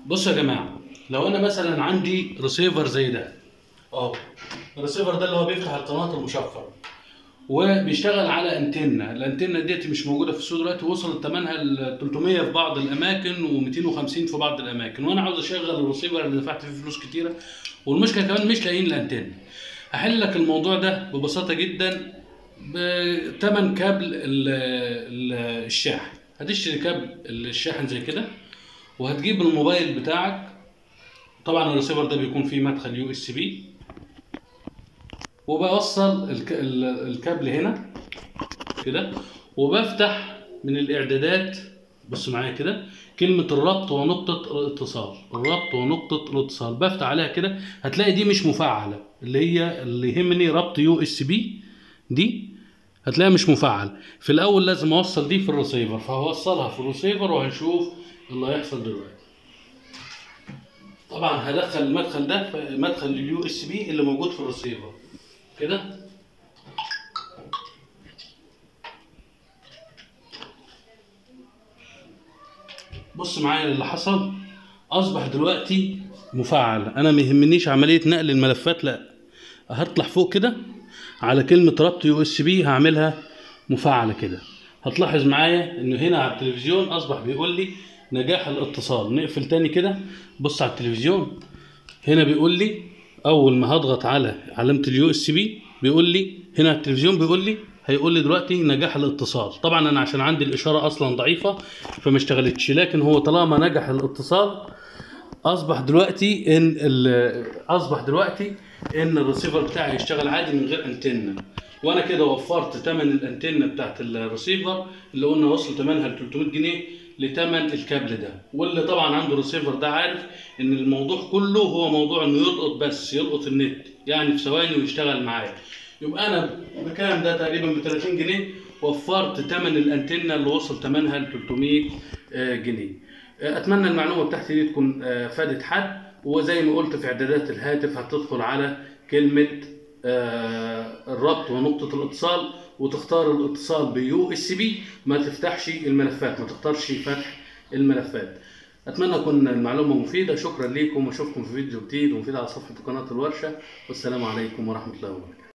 بصوا يا جماعه، لو انا مثلا عندي ريسيفر زي ده اهو. الريسيفر ده اللي هو بيفتح القناه المشفره وبيشتغل على انتنه. الانتنه ديت مش موجوده في السوق دلوقتي، وصلت ثمنها ل 300 في بعض الاماكن و250 في بعض الاماكن، وانا عاوز اشغل الريسيفر اللي دفعت فيه فلوس كتيره، والمشكله كمان مش لاقيين الانتنه. هحل لك الموضوع ده ببساطه جدا بثمن كابل الشاحن. هتشتري كابل الشاحن زي كده، وهتجيب الموبايل بتاعك. طبعا الريسيفر ده بيكون فيه مدخل يو اس بي، وبوصل الكابل هنا كده، وبفتح من الاعدادات. بص معايا كده، كلمة الربط ونقطة الاتصال، الربط ونقطة الاتصال بفتح عليها كده. هتلاقي دي مش مفعلة، اللي يهمني ربط يو اس بي دي، هتلاقيها مش مفعل. في الاول لازم اوصل دي في الريسيفر، فهوصلها في الريسيفر وهنشوف اللي هيحصل دلوقتي. طبعا هدخل المدخل ده في مدخل اليو اس بي اللي موجود في الريسيفر كده. بص معايا اللي حصل، اصبح دلوقتي مفعل. انا ما يهمنيش عمليه نقل الملفات، لا، هطلع فوق كده على كلمه ربط يو اس بي، هعملها مفعله كده. هتلاحظ معايا انه هنا على التلفزيون اصبح بيقول لي نجاح الاتصال. نقفل تاني كده، بص على التلفزيون هنا بيقول لي اول ما هضغط على علامه اليو اس بي بيقول لي هنا على التلفزيون، بيقول لي هيقول لي دلوقتي نجاح الاتصال. طبعا انا عشان عندي الاشاره اصلا ضعيفه فما اشتغلتش، لكن هو طالما نجح الاتصال اصبح دلوقتي ان الريسيفر بتاعي يشتغل عادي من غير انتنه. وانا كده وفرت ثمن الانتنه بتاعت الريسيفر اللي قلنا وصل ثمنها ل 300 جنيه لثمن الكابل ده. واللي طبعا عنده الريسيفر ده عارف ان الموضوع كله هو موضوع انه يلقط النت، يعني في ثواني ويشتغل معايا. يبقى انا بكام ده؟ تقريبا ب 30 جنيه وفرت ثمن الانتنه اللي وصل ثمنها ل 300 جنيه. اتمنى المعلومه بتاعتي دي تكون فادت حد. وزي ما قلت في اعدادات الهاتف هتدخل على كلمه الربط ونقطه الاتصال، وتختار الاتصال بيو اس بي، ما تفتحش الملفات، ما تختارش فتح الملفات. اتمنى تكون المعلومه مفيده. شكرا لكم، واشوفكم في فيديو جديد ومفيد على صفحه قناه الورشه. والسلام عليكم ورحمه الله وبركاته.